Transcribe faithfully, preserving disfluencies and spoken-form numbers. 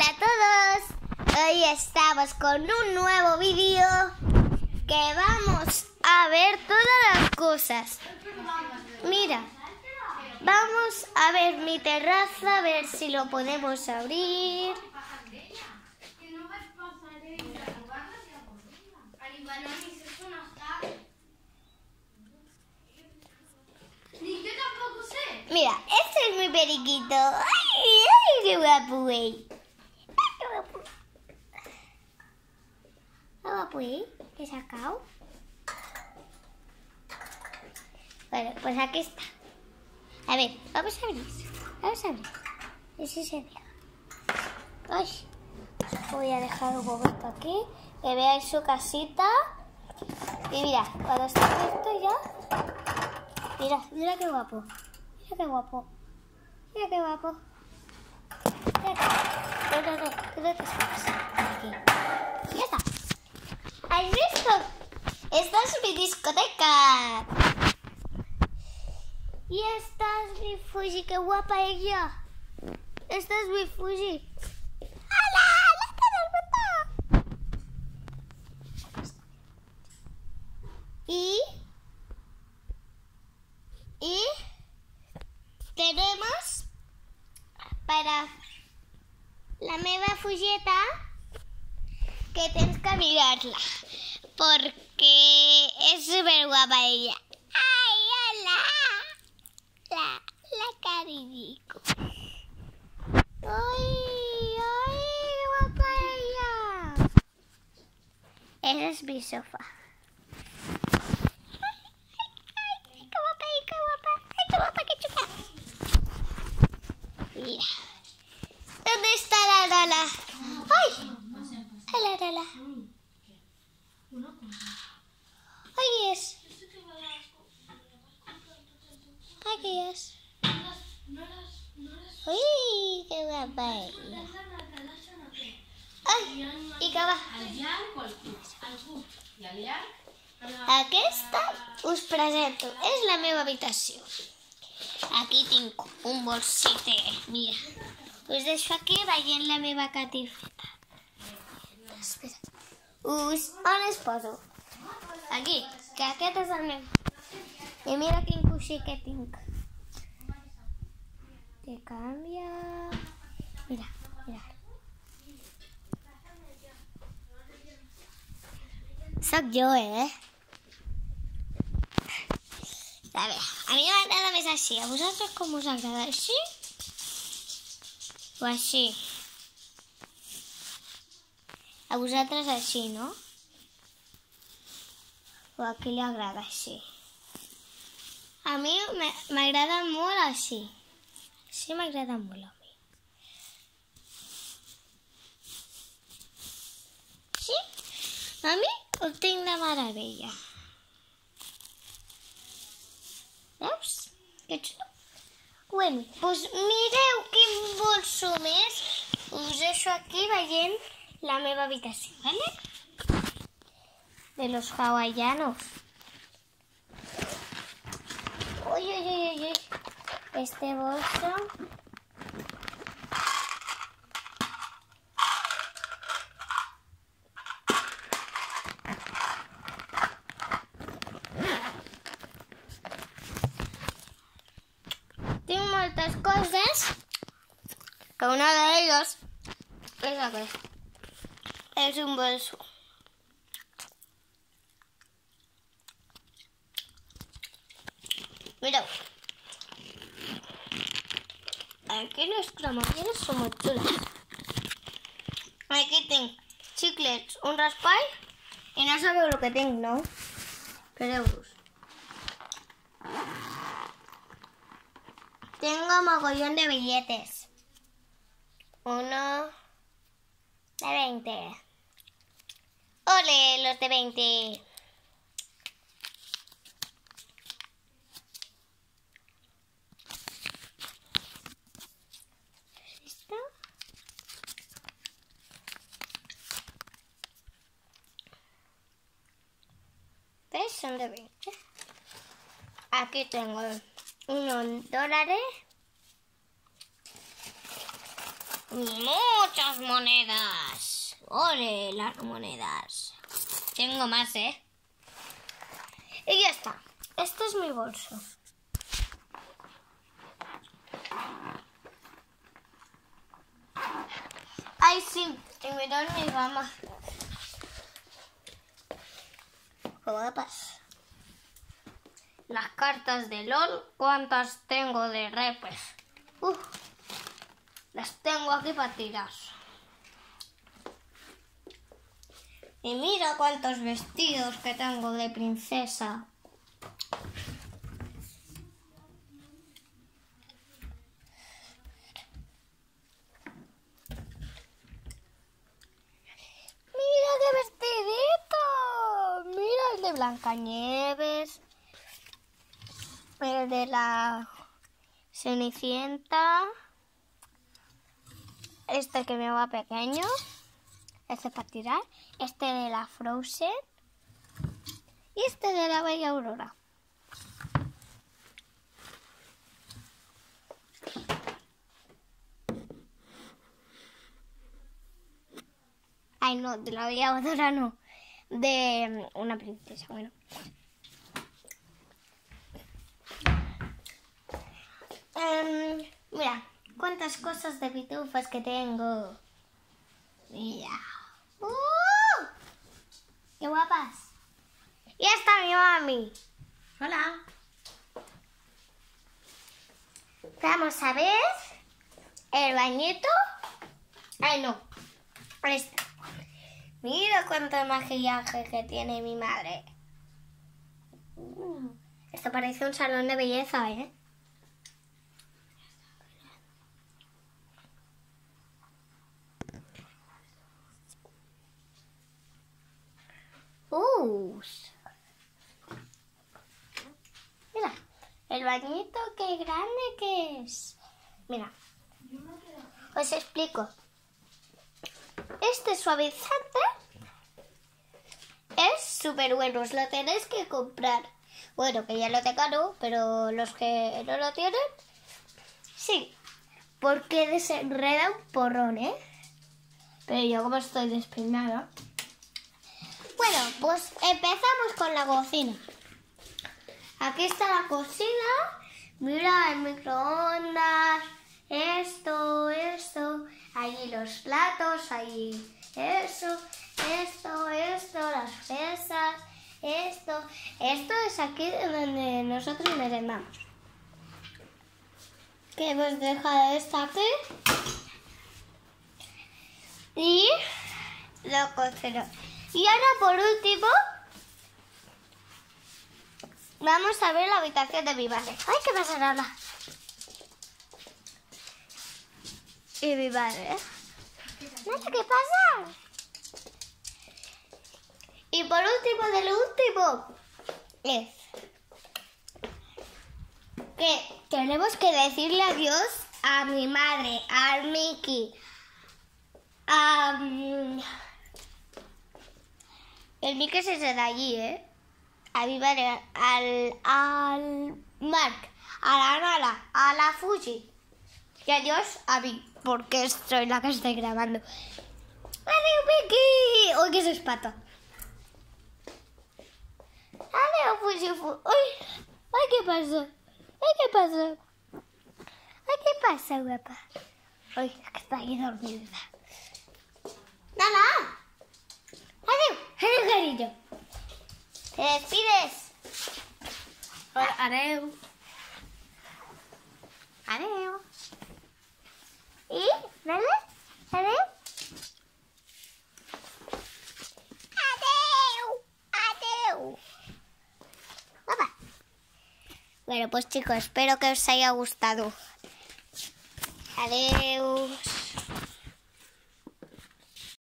Hola a todos, hoy estamos con un nuevo vídeo que vamos a ver todas las cosas. Mira, vamos a ver mi terraza, a ver si lo podemos abrir. Mira, este es mi periquito. ¡Ay, ay, qué guapo, güey! ¡Ay, qué guapo! ¿Qué guapo, eh? ¿Qué he sacado? Bueno, pues aquí está. A ver, vamos a abrir. Vamos a abrir. Y si se deja. Ay, voy a dejar un poquito aquí. Que veáis su casita. Y mira, cuando está abierto ya. Mira, mira qué guapo. Mira qué guapo. Mira qué guapo. Mira qué... No, no, no. ¿Dónde te estás? Aquí. Ya está. ¿Has visto? Esta es mi discoteca. Y esta es mi Fuji. Qué guapa ella. Esta es mi Fuji. ¡Hola! ¡La cara rota! Y... Y... Tenemos para la meva Fujieta que tienes que mirarla porque es súper guapa ella. ¡Ay, hola! La, la cariñico. ¡Ay, ay, qué guapa ella! Ese es mi sofá. Mira. ¿Dónde está la Lola? ¡Ay! ¡Hola, Lola! Aquí es. Aquí es. ¡Uy! ¡Qué guapa ella! ¡Ay! I que va. Aquí està. Us presento. És la meva habitació. Aquí tinc un bolsite. Mira. Us deixo aquí veient la meva catifeta. Espera. Us... On es poso? Aquí. Que aquest és el meu. I mira quin coixí que tinc. Que canvia... Mira, mira. Soc jo, eh? A veure, a mi m'agrada més així. A vosaltres com us agrada? Així? O així? A vosaltres així, no? O a qui li agrada així? A mi m'agrada molt així. Així m'agrada molt a mi. Sí? A mi ho tinc de meravella. Veus? Que xulo. Bueno, doncs mireu quin bolso més. Us deixo aquí veient la meva habitació, ¿vale? De los hawaianos. Uy, uy, uy, uy. Este bolso. Tinc moltes coses que una de ellos es aquest. Es un bolso. Mireu. Aquí les cremalleres són molt xules. Aquí tinc xiclets, un raspall i no sabeu el que tinc, no? Espereu-vos. Tengo mogollón de billetes. Uno de veinte. ¡Ole, los de veinte! ¿Esto? ¿Ves? Son de veinte. Aquí tengo unos dólares. Muchos muchas monedas. ¡Ole, las monedas! Tengo más, ¿eh? Y ya está. Este es mi bolso. Ay, sí, te miró mi mamá. Guapas. Las cartas de LOL, ¿cuántas tengo de repes? Uf, las tengo aquí para tirar. Y mira cuántos vestidos que tengo de princesa. Mira qué vestidito. Mira el de Blancanieves. El de la Cenicienta. Este que me va pequeño. Este para tirar. Este de la Frozen. Y este de la Bella Aurora. Ay, no, de la Bella Aurora no. De una princesa, bueno. Um, mira, cuántas cosas de pitufas que tengo. Mira. ¡Uh! ¡Qué guapas! Y está mi mami. Hola. Vamos a ver el bañito. Ay, no. Este. Mira cuánto maquillaje que tiene mi madre. Uh, esto parece un salón de belleza, ¿eh? Uh. Mira, el bañito, qué grande que es. Mira, os explico. Este suavizante es súper bueno, os lo tenéis que comprar. Bueno, que ya lo tengo, ¿no? Pero los que no lo tienen, sí. Porque desenreda un porrón, ¿eh? Pero yo como estoy despeinada. Bueno, pues empezamos con la cocina. Aquí está la cocina. Mira el microondas. Esto, esto. Allí los platos, allí eso, esto, esto, las mesas, esto. Esto es aquí donde nosotros merendamos. Que hemos dejado esto aquí. Y lo cocino. Y ahora por último vamos a ver la habitación de mi madre. ¡Ay, qué pasa nada! Y mi madre. Nada, ¿qué pasa? Y por último, de lo último, es que tenemos que decirle adiós a mi madre, al Mickey, a... El Mickey es ese de allí, ¿eh? A mi madre, al, al Mark, a la Nala, a la Fuji. Y adiós a mí, porque soy la que estoy grabando. ¡Adiós, Mickey! ¡Uy, que se espata! ¡Adiós, Fuji! ¡Uy! ¡Ay, qué pasa! ¡Ay, qué pasa! ¡Ay, qué pasa, guapa! ¡Uy, que está ahí dormida! ¡Nala! ¡Adiós! ¡Adiós, cariño! ¿Te despides? Adiós. Adiós. ¿Y? ¿Vale? ¿Adiós? Adiós. Adiós. Papá. Bueno, pues chicos, espero que os haya gustado. Adiós.